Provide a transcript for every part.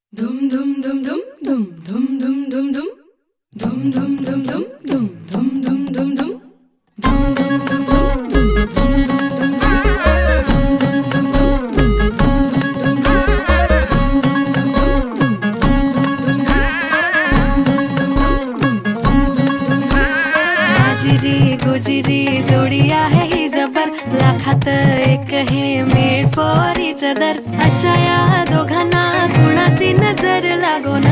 Dum dum dum dum dum dum dum dum dum dum dum dum dum dum dum dum dum dum साजिरी गुजिरी जोडिया है ही जबर लाखात एक हे made for each other अशा या दोघांना कुणाची नजर लागो ना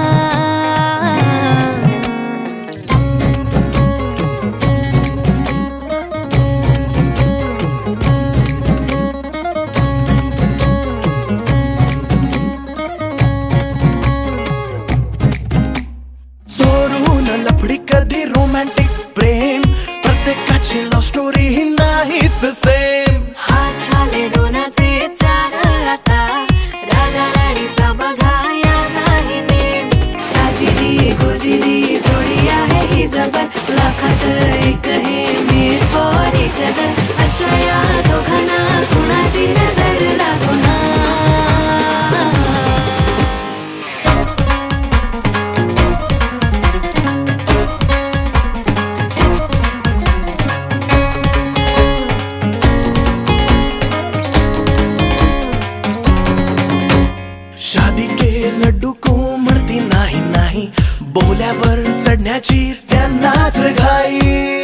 चोरून लफडी कधी रोमॅन्टिक प्रेम प्रत्येकाची लव्ह स्टोरी ही नाहीच सेम हात झाले दोनाचे चार आता राजा राणीचा बघा या नाही नेम साजिरी गुजिरी जोडी आहे ही जबर लाखात एक हे मेड फॉर इच अदर अशा या दोघांना कुणाची नजर लागो ना शादी के लड्डू को मरती नाही नाही बोल्यावर चढण्याची त्यांनाच घाई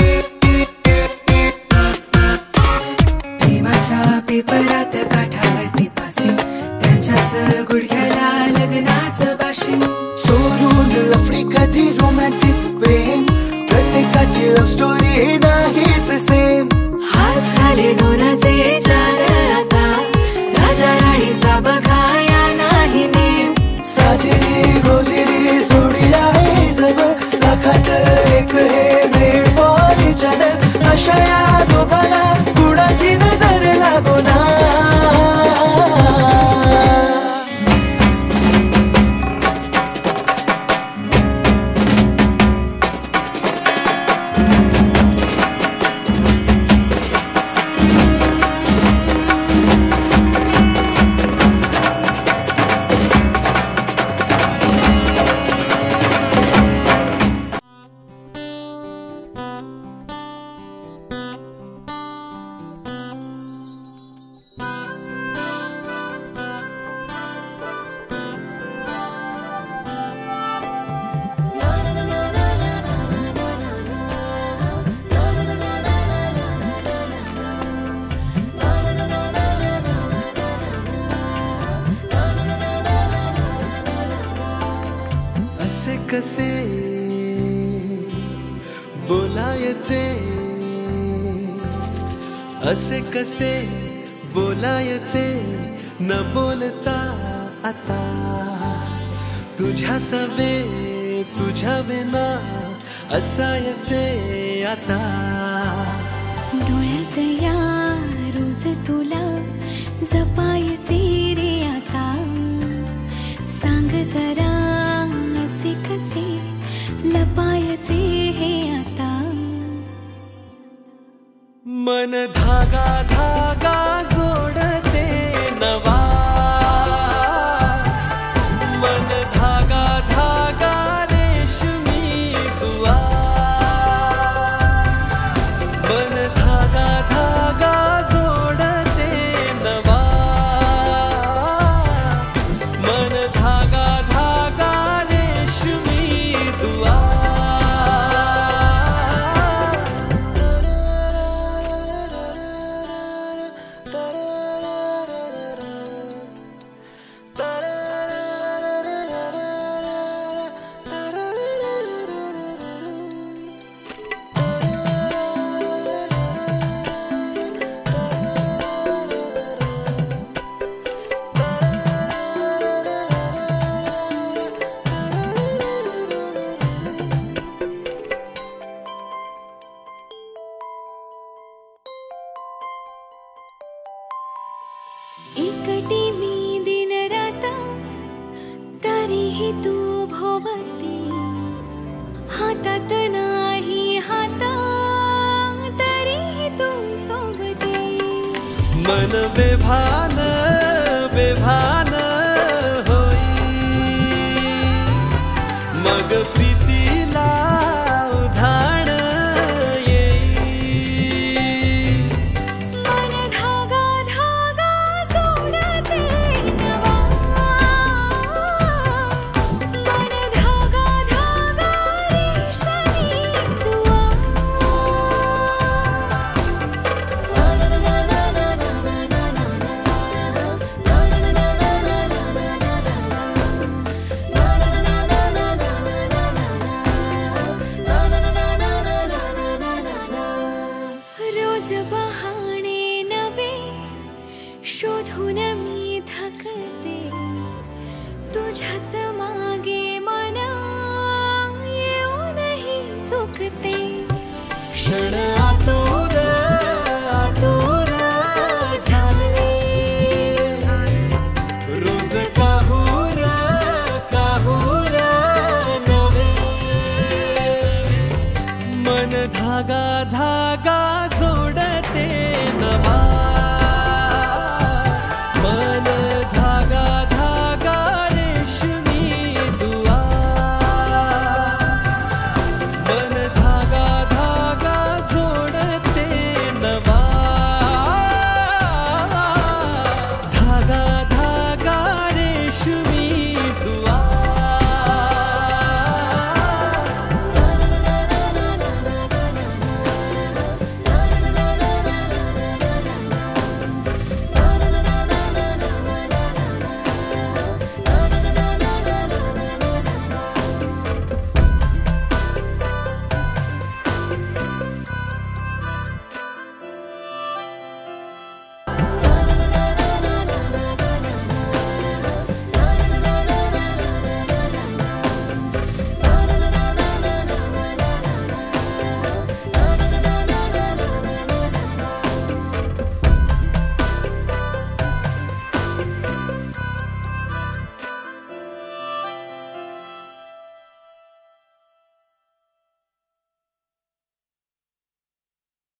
प्रेमाच्या पेपरात काठावरती पासिंग त्यांच्याच गुडघ्याला लग्नाचं बाशिंग चोरून लफडी कधी रोमॅन्टिक प्रेम प्रत्येकाची लव्ह स्टोरी नाहीच सेम हात झाले दोनाचे चार आता राजा राणीचा बघा या नाही नेम साजिरी गोजिरी जोडी आहे जबर लाखात एक हे मेड फॉर इच अदर अशा या दोघांना कुणाची नजर लागो ना असे कसे बोलायचे असे कसे बोलायचे न बोलता आता तुझ्या सवे तुझ्या विना असायचे आता डोळ्यात या रोज तुला जपायचे रे आता सांग जरा असे कसे लपायचे हे आता मन धागा धागा जोडते नवा मन धागा धागा रेशमी दुआ मन धागा धागा जोडते नवा मन धागा धागा रेशमी दुआ एकटी मी दिन रात तरीही तू भोवती हातात नाही हात तरीही तू सोबती मन बेभान बेभान होई तुझ्याच मा